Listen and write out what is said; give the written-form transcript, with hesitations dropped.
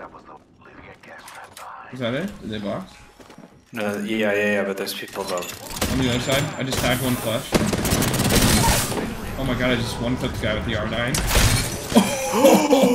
Is that it? Did they box? No, yeah, but there's people above. On the other side, I just tagged one flush. Oh my god, I just one-clipped the guy with the R9.